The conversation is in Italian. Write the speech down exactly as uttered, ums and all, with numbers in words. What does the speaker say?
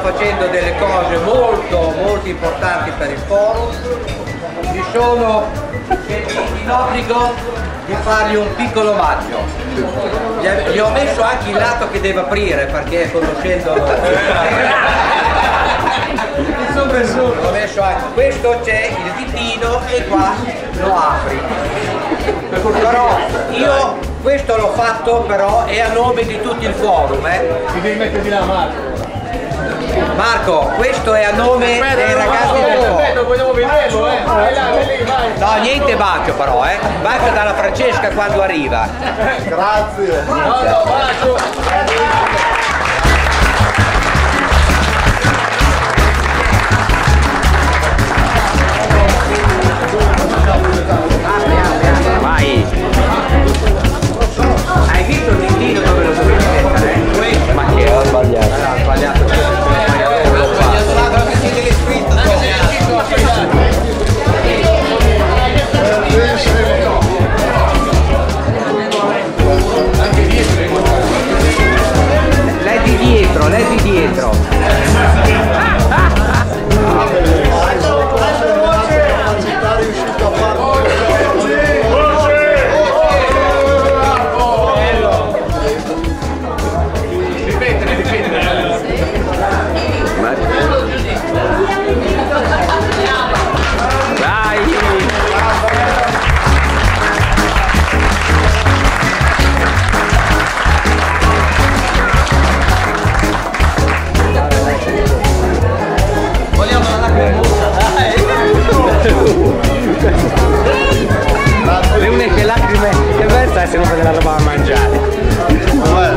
facendo delle cose molto molto importanti per il forum. Mi sono sentito in obbligo di fargli un piccolo omaggio. Gli, gli ho messo anche il lato che deve aprire, perché conoscendolo ho messo anche questo, c'è il ditino e qua lo apri. Però io questo l'ho fatto, però è a nome di tutto il forum, eh. Ti devi mettere di là, Marco. Marco, questo è a nome aspetta, dei ragazzi del forum. Vogliamo vederlo, eh. Vai là, vai lì, vai. No, niente bacio però, eh. Bacio dalla Francesca quando arriva. Grazie. No, no, bacio. Vai! Hai visto il ditino dove lo dovevi mettere? Eh? Ma che ho sbagliato. Allora, ho sbagliato. Ho sbagliato l'altro che si deve scritto. Lei di dietro, lei di dietro. Le uniche lacrime che versa è se non se la roba a mangiare.